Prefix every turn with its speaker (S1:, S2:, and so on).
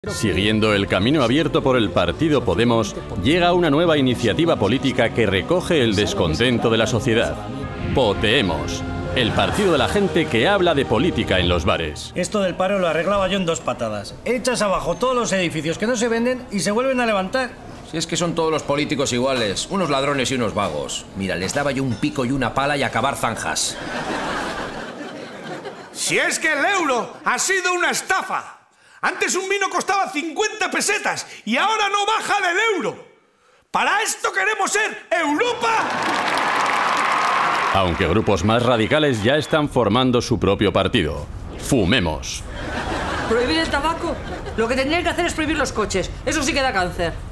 S1: Siguiendo el camino abierto por el partido Podemos, llega una nueva iniciativa política que recoge el descontento de la sociedad. Poteemos, el partido de la gente que habla de política en los bares.
S2: Esto del paro lo arreglaba yo en 2 patadas. Echas abajo todos los edificios que no se venden y se vuelven a levantar.
S3: Si es que son todos los políticos iguales, unos ladrones y unos vagos. Mira, les daba yo un pico y una pala y acabar zanjas.
S4: Si es que el euro ha sido una estafa. Antes un vino costaba 50 pesetas y ahora no baja del euro. ¿Para esto queremos ser Europa?
S1: Aunque grupos más radicales ya están formando su propio partido. Fumemos.
S5: ¿Prohibir el tabaco? Lo que tendrían que hacer es prohibir los coches. Eso sí que da cáncer.